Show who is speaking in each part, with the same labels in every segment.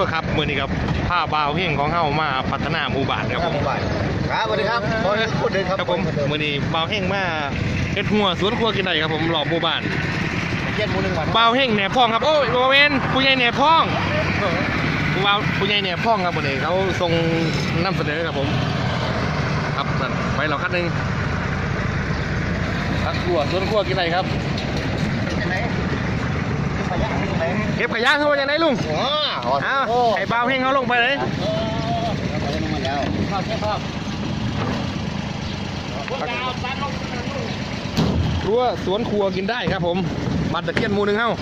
Speaker 1: ครับมือนี้ครับผ้าบ่าวเพ่งของเฮามาพัฒนาหมู่บ้านครับผม
Speaker 2: ครับสวัสดีครับพูดเลยครับ
Speaker 1: ผมมือนี้บ่าวเพ่งมาเฮ็ดหัวสวนครัวกินได้ครับผมหล่อหมู่บ้าน
Speaker 2: เย็นมูนึงวัน
Speaker 1: บ่าวเพ่งแหนบพ่องครับโอ้ยบ่เวนผู้ใหญ่แหนบพ่องผู้ใหญ่แหนบพ่องครับมือนี้เขาส่งนำเสนอครับผมครับไปเราคัดหนึ่งคัดหัวสวนครัวกินได้ครับเก็บขยะเข้าไปยังไงลุงอ้าวไอ้บ่าวเพ่งเขาลงไปเลยครัวสวนครัวกินได้ครับผมบัตรตะเกียนหมูหนึ่งเข้า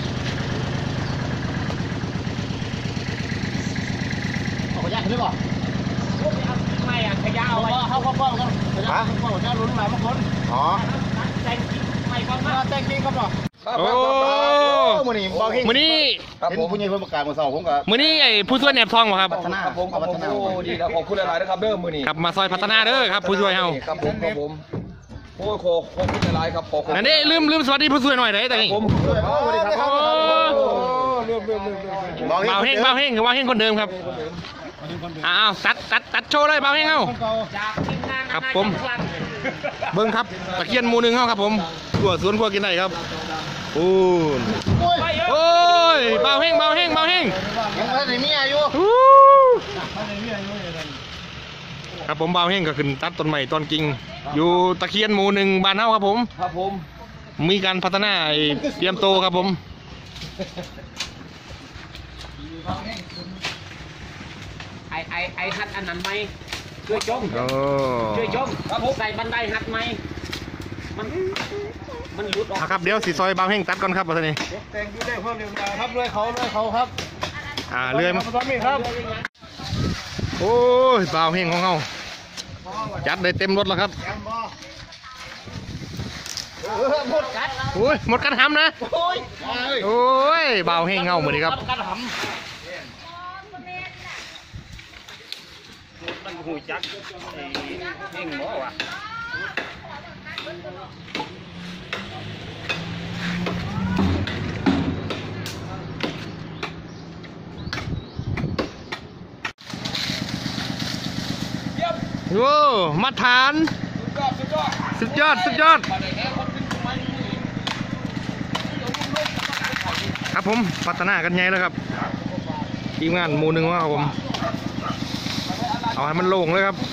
Speaker 2: ขยะขึ้นบ่
Speaker 3: ไม่อะขยะเอาไว้
Speaker 2: เข้าป้องกันขยะป้องจะลุ้นหลายบางคนอ๋อ
Speaker 3: แต่งจริงไม่ก็มา
Speaker 2: แต่งจริงครับหรอ
Speaker 1: โอ้
Speaker 2: มือนี้บ่าวเฮง
Speaker 1: มือนี้
Speaker 2: เห็นผู้ใหญ่คนประกาศมาเศร้าผมก็
Speaker 1: มือนี้ไอ้ผู้ช่วยแหนบทองบ่ครับ
Speaker 2: พัฒนาผมพัฒนา
Speaker 4: ดีครับขอบคุณหลายๆนะครับเด้อมือนี้
Speaker 1: ครับมาซอยพัฒนาเด้อครับผู้ช่วยเฮา
Speaker 4: ครับผมโอ้ขอบคุณหลายๆครับขอบคุณ
Speaker 1: นั่นนี่ลืมสวัสดีผู้ช่วยหน่อยเลยแต่นี่
Speaker 2: สวัสดีครับ
Speaker 1: บ่าวเฮงคนเดิมครับอ้าวตัดโชว์เลยบ่าวเฮงเฮาครับผมเบิ้งครับตะเคียนหมูหนึ่งเฮาครับผมตัวสวนครัวกินได้ครับโอ้ยบ่าวเฮง
Speaker 2: ยังไม่ได้มีอายุ
Speaker 1: ครับผมบ่าวเฮงก็ขึ้นตัดต้นใหม่ต้นกิ่งอยู่ตะเคียนหมูหนึ่งบ้านเฮาครับผมมีการพัฒนาเตรียมโตครับผม
Speaker 3: ไอ้หัดอันนั้นไหมช่วยชมใส่บันไดหัดไหมมันหลุดออก
Speaker 1: ครับเดี๋ยวสีซอยบ่าวเฮงตัดก่อนครับตอนนี้
Speaker 2: แต่งดูได้เพิ่มเติมครับเลยเขาครับ
Speaker 1: เรื่อยมา
Speaker 2: ครับ
Speaker 1: โอ้ยบ่าวเฮงของเขาจัดได้เต็มรถแล้วครับโอ้ยหมดกันหำนะโอ้ยบ่าวเฮงเงาเหมือนกันครับ
Speaker 3: มันหูจักเองบ่วะ
Speaker 1: โอ้มาทานสุดยอดครับผมพัฒนากันใหญ่แล้วครับทีมงานหมู่หนึ่งว่าผมเอาให้มันโล่งเลยครับ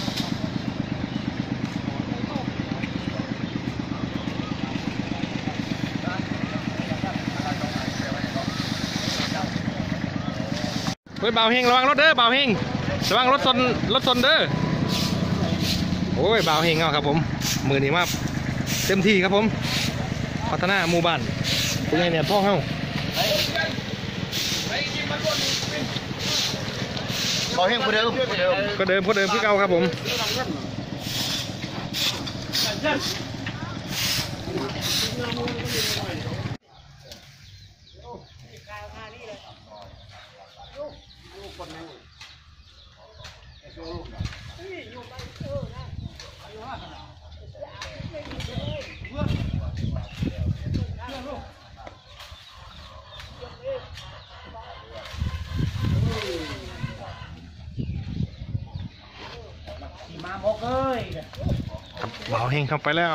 Speaker 1: เฮ้ยบ่าวเฮงระวังรถเด้อบ่าวเฮงระวังรถชนเด้อโอ้ยบ่าวเฮงเอาครับผมมือนี้มาเต็มที่ครับผมพัฒนาหมู่บ้านเป็นไงเนี่ยพ่อเฮา
Speaker 2: บ่าวเฮงคนเดิม
Speaker 1: พี่เก่าครับผม
Speaker 3: มาบอกเอ้ย
Speaker 1: บ่าวเฮงเข้าไปแล้ว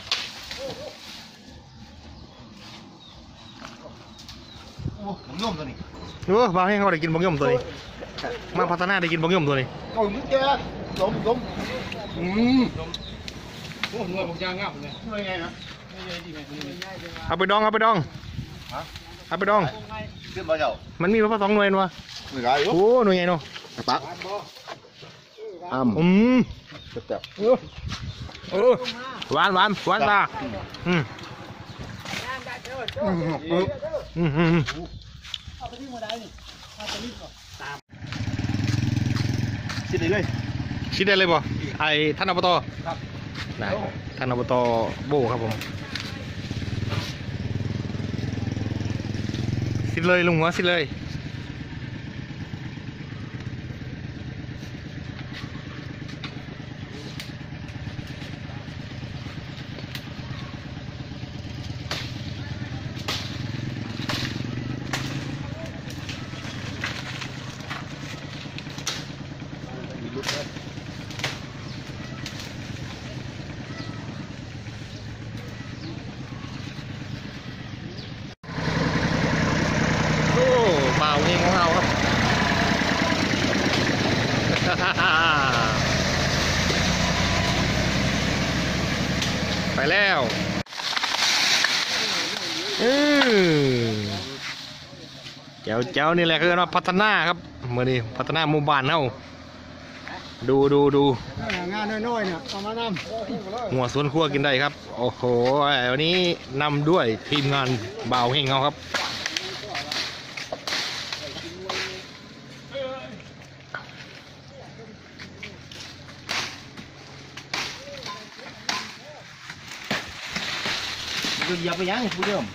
Speaker 2: บังย่อมตัวนี้
Speaker 1: บ่าวเฮงเขาได้กินบังย่อมตัวนี้มาพัฒนาได้กินบังย่อมตัวนี้
Speaker 2: โอ้ยมึงแกล้มโอ้หน่วยผมยางงับเลยหน่วยไงนะ
Speaker 1: เอาไปดองขึ้น
Speaker 2: มาเจ้า
Speaker 1: มันมีพระสองหน่วยนัวโอ้หน่วยไงเนาะ
Speaker 2: ตัก
Speaker 1: จับหวานตา
Speaker 2: ชิดได้เลย
Speaker 1: บ่ไอ้ท่านอบตได้ท่านอบตโบครับผมสิเลยลุงหัวสิเลย คแล้วเจ้านี่แหละคือว่าพัฒนาครับเมื่อนี้พัฒนาหมู่บ้านเฮาดู
Speaker 2: งานน้อยๆเนี่ยเอามานำ
Speaker 1: หัวสวนครัวกินได้ครับโอ้โหวันนี้นำด้วยทีมงานบ่าวเฮงเขาครับ
Speaker 2: อย่าไปยังผู้เดิม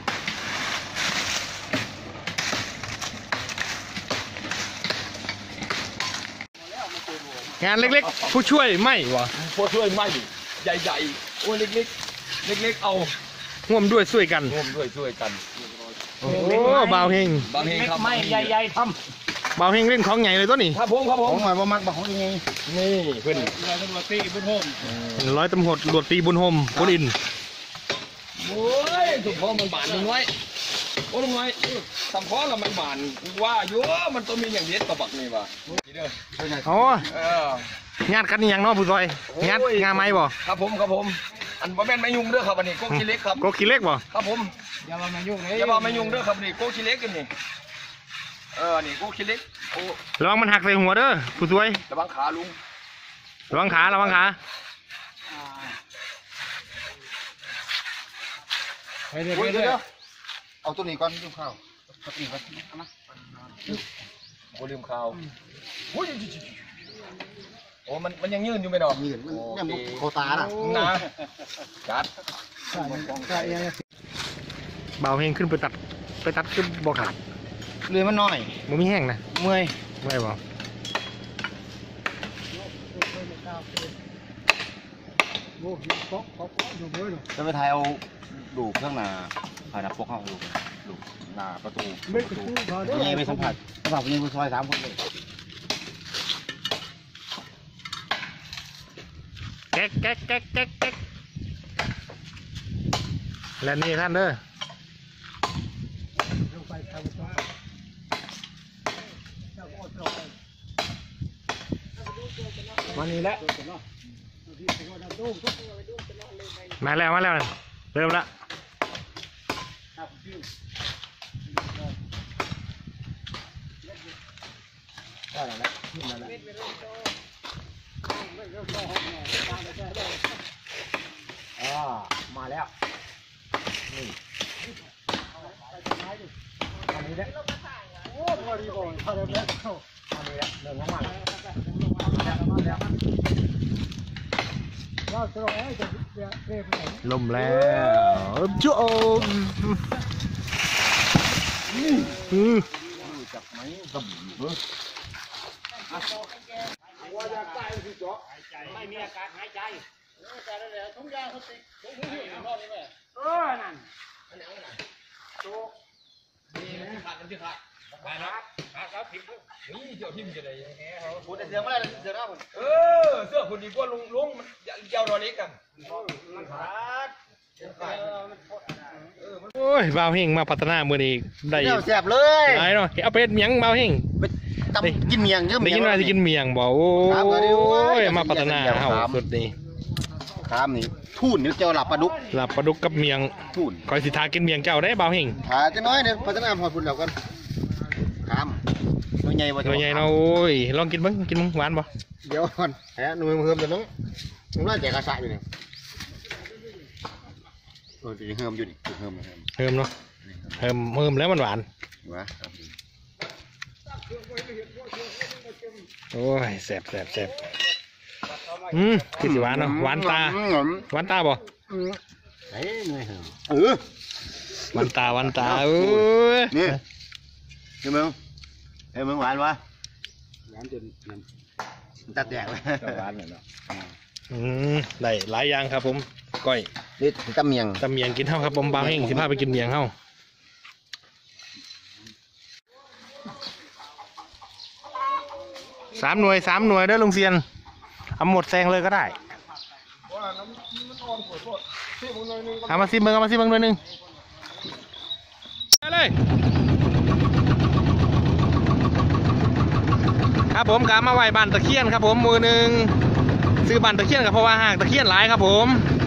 Speaker 1: งานเล็กๆผู้ช่วยไม่วะ
Speaker 4: พวกช่วยไม่ใหญ่ๆโอ้เล็กๆเอา
Speaker 1: ร่วมด้วยช่วยกัน
Speaker 4: ร่วมด้วยช่วยกัน
Speaker 1: โอ้บ่าวเฮง
Speaker 4: บางเฮงครับ
Speaker 3: ไม่ใหญ่ๆท
Speaker 1: บ่าวเฮงเล่นของใหญ่เลยตัวนี้
Speaker 4: ครับผม
Speaker 2: ของหน่อยบ่มักบ่ของยังไง
Speaker 4: นี่เพื่อน
Speaker 1: ร้อยตำรวจตรวจตีบุญโฮมบุญอิน
Speaker 4: โอ้ยถูกพ่อมันบานลุงน้อยโอ้ลุงน้อยทำพ่อแล้วมันบานว่าอยู่มันต้องมีอย่างเด็ดกับบักนี่ว่ะ
Speaker 1: โอ้
Speaker 4: เออ
Speaker 1: ญาติกันนี่ยังเนาะผู้ซอยญาติงาไม้บ่
Speaker 4: ครับผมอันบ่แม่นไม่ยุ่งเด้อครับอันนี้โกขี้เล็กครับ
Speaker 1: ก็ขี้เล็กบ่
Speaker 4: ครับผม
Speaker 2: อย่ามายุ่งเลย
Speaker 4: อย่าบอกไม่ยุ่งเด้อครับนี่โกขี้เล็กกันนี่นี่โกขี้เล็กโอ้
Speaker 1: ระวังมันหักใส่หัวเด้อผู้ซวย
Speaker 4: ระวังขาลุง
Speaker 1: ระวังขา
Speaker 2: เดี๋ยวเอาตัวนี้ก่อนดูข้าวตัวนี้ก่อนนะ
Speaker 4: โอ้ลืมข่าวโอ้มันยังยืนอยู่ไหมเนาะ
Speaker 2: มีเห็นมันยังโคตาน่ะ
Speaker 4: นะจัด
Speaker 1: บ่าวเฮงขึ้นไปตัดขึ้นบ่ขาด
Speaker 2: เลยมันน้อย
Speaker 1: บ่มีแห้งนะ
Speaker 2: เมื่อย
Speaker 1: ไม่บ่
Speaker 2: จะไปถ่ายเอาดูเครื่องหน้าถ่ายหน้าปกเข้าดูหน้าประตูยังไปสัมผัสยังไปซอย3 คนเลย
Speaker 1: แก๊กและนี่ท่านเด้อมานี่แล้วมาแล้วเริ่มละ
Speaker 2: มาแล้วนี่อันนี้แหละโอ้พอดีบ่พอดีแล้วอันนี้แหละเรื่องของมัน
Speaker 1: ลมแล้วโจ้
Speaker 3: ไม่มีอากาศหายใจ
Speaker 4: นี่เจ้าทิมจะได้
Speaker 2: พูดแต่เสียงไม่ได้เสียงหน้าผม
Speaker 4: เสื้อคนดีกว่าลุงมันยาวรอเล็กกัน
Speaker 1: โอ้ยบ่าวเฮงมาพัฒนาเมื่อนี้ได้
Speaker 2: เดี๋ยวแสบเลย
Speaker 1: ได้เนาะเอาเป็ดเมียงบ่าวเฮง
Speaker 2: ตำกินเมียงเยอะ
Speaker 1: ได้ยินว่าจะกินเมียงบ่โอ้ยมาพัฒนาเฮาสุดนี่
Speaker 2: ครับนี่ทุ่นนี่เจ้าหลับปลาดุก
Speaker 1: หลับปลาดุกกับเมียง
Speaker 2: ทุ่น
Speaker 1: คอยสิทากินเมียงเจ้าได้บ่าวเฮง
Speaker 2: ขาจะน้อยเนี่ยพัฒนาพอพุ่นแล้วกันครับตัวใหญ่
Speaker 1: ตัวใหญ่เนาะโอ้ยลองกินบ้างหวานบ่
Speaker 2: เดี๋ยวก่อนแหมหนุ่มเฮิมเดี๋ยวน้องน่าแจกกระสะอยู่เนี่ยจะเฮิมอยู่ดิเฮิม
Speaker 1: เฮิมเนาะเฮิมแล้วมันหวาน
Speaker 2: วะ
Speaker 1: โอ้ยแซ่บคือสิหวานเนาะหวานตาบ่
Speaker 2: เฮ้ยเหนื่อยเหรอ
Speaker 1: หวานตาเอ้ย
Speaker 2: นี่เฮ้ยมึงหวานวะหวานจนตัดแดกเลย
Speaker 4: หวานเนาะ
Speaker 1: ได้หลายอย่างครับผมก้อย
Speaker 2: นี่ตำเมียง
Speaker 1: ตำเมียงกินเท่าครับผมบ่าวเฮงสิพาไปกินเมียงเท่า3 หน่วยเด้อลุงเซียนเอาหมดแซงเลยก็ได้เอามาซิเบิ้งหน่วยหนึ่งไปเลยครับผมกะมาไหว้บ้านตะเคียนครับผมมือหนึ่งซื้อบ้านตะเคียนกับเพราะว่าหากตะเคียนหลายครับผม